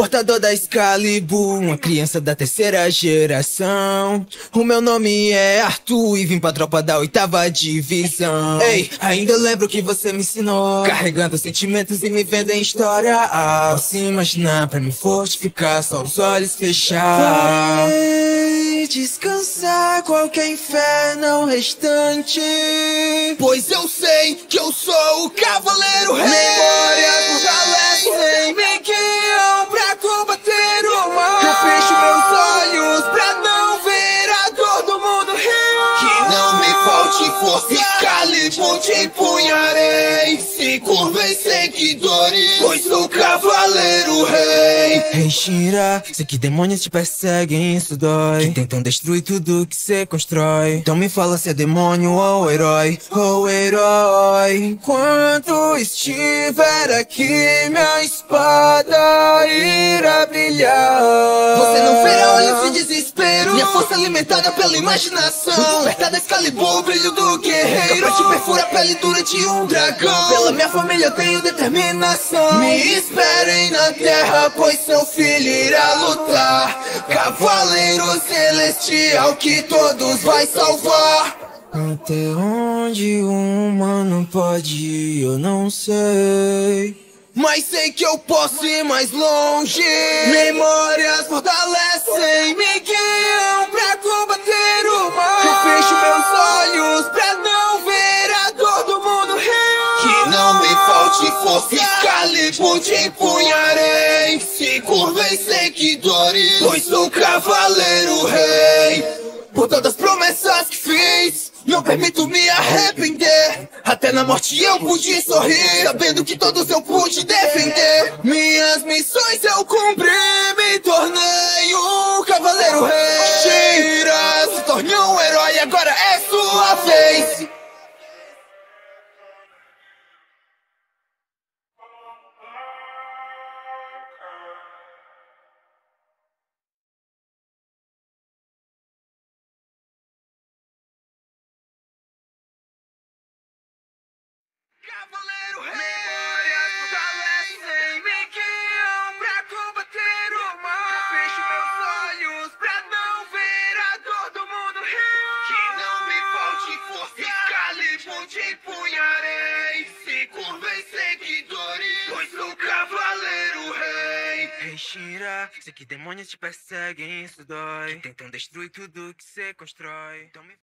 portador da Excalibur, uma criança da terceira geração. O meu nome é Arthur e vim pra tropa da 8ª divisão. Ei, ainda lembro que você me ensinou, carregando sentimentos e me vendo em história. Ao se imaginar pra me fortificar, só os olhos fechar. Vai descansar qualquer inferno restante, pois eu sei que eu sou o Cavaleiro Rei. Memórias fortalecem, me guiam pra combater o mal. Eu fecho meus olhos pra não ver a dor do mundo real. Que não me falte força, Excalibur te empunharei. 5 vezes seguidores, pois sou Cavaleiro Rei. Rei Shira, sei que demônios te perseguem, isso dói, que tentam destruir tudo que cê constrói. Então me fala se é demônio ou herói, ou herói. Enquanto estiver aqui, minha espada irá brilhar. Você não verá olhos de desespero, minha força alimentada pela imaginação. Despertar da Excalibur, o brilho do guerreiro, capaz de perfurar a pele dura de um dragão. Pela minha família eu tenho determinação. Me esperem na terra, pois seu filho irá lutar. Cavaleiro celestial que todos vai salvar. Até onde um humano pode ir, eu não sei, mas sei que eu posso ir mais longe. Memórias fortalecem, me guiam pra combater o mal. Eu fecho meus olhos pra não ver a dor do mundo real. Que não me falte força, Excalibur te empunharei. 5 vezes seguidores, pois sou Cavaleiro Rei. Por todas as promessas que fiz, não permito me arrepender. Até na morte eu pude sorrir, sabendo que todos eu pude defender. Minhas missões eu cumpri, me tornei um Cavaleiro Rei. Shira se tornou um herói, agora é sua vez. Cavaleiro Rei. Memórias fortalecem, me guiam pra combater o mal. Eu fecho meus olhos pra não ver a dor do mundo real. Que não me falte força, Excalibur te empunharei. 5 vezes seguidores, pois sou Cavaleiro Rei. Rei Shira, sei que demônios te perseguem, isso dói, que tentam destruir tudo que cê constrói. Então me